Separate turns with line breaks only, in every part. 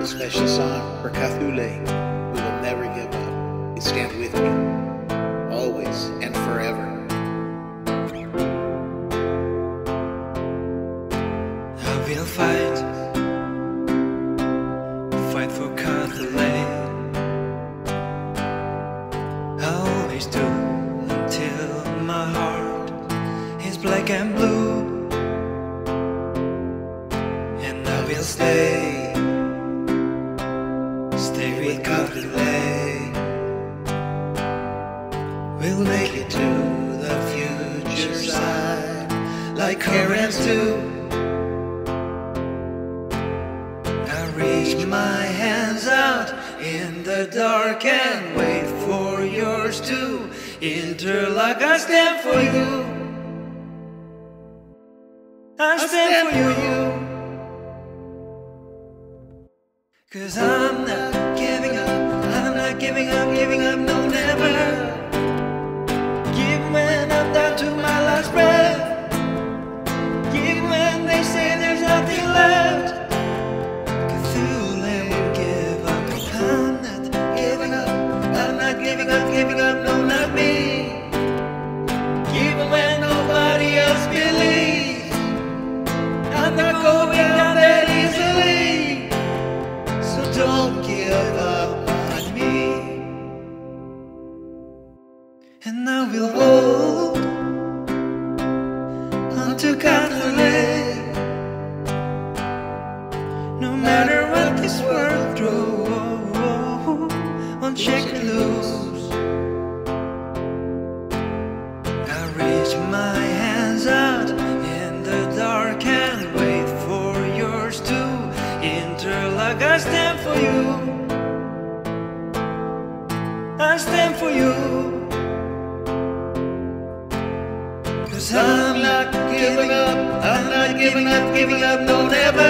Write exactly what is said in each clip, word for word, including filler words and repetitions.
special song for Kawthoolei. We will never give up. We stand with you, always and forever.
I will fight, fight for Kawthoolei. I always do, until my heart is black and blue. And I will stay, stay with Kawthoolei. We'll make it to the future side, like currents do. I reach my hands out in the dark and wait for yours to interlock. I stand for you, I stand for you. 'Cause I'm not giving up, I'm not giving up, giving up, no never. Even when I'm down to my last breath, even when they say there's nothing left, Kawthoolei won't give up. I'm not giving up, I'm not giving up, giving up, no not me. Even when nobody else believes, I'm not going down that easily. Don't give up on me. And I will hold onto Kawthoolei, no matter what this world throws, won't shake or lose. I reach my hands out in the dark and wait for yours to interlock. I stand for you, I stand for you. 'Cause I'm not giving up, I'm not giving up, giving up, no never.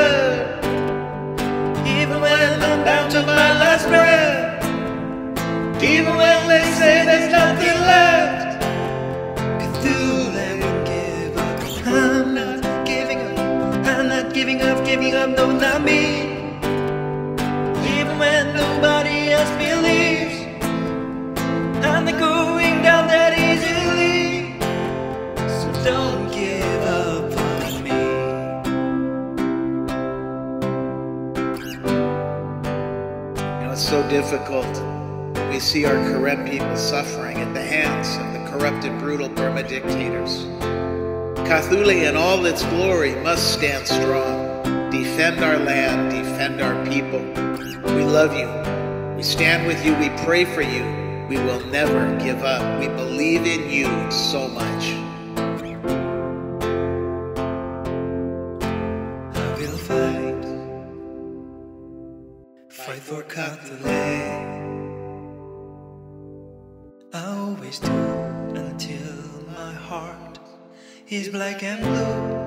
Even when I'm down to my last breath, even when they say there's nothing left, Kawthoolei won't give up. I'm not giving up, I'm not giving up, giving up, no not me. Even when nobody else believes, I'm not going down that easily. So don't give up on me.
You know, it's so difficult when we see our corrupt people suffering at the hands of the corrupted, brutal Burma dictators. Kawthoolei in all its glory must stand strong. Defend our land, defend our people. We love you. We stand with you. We pray for you. We will never give up. We believe in you so much.
I will fight, fight for Kawthoolei. I always do, until my heart is black and blue.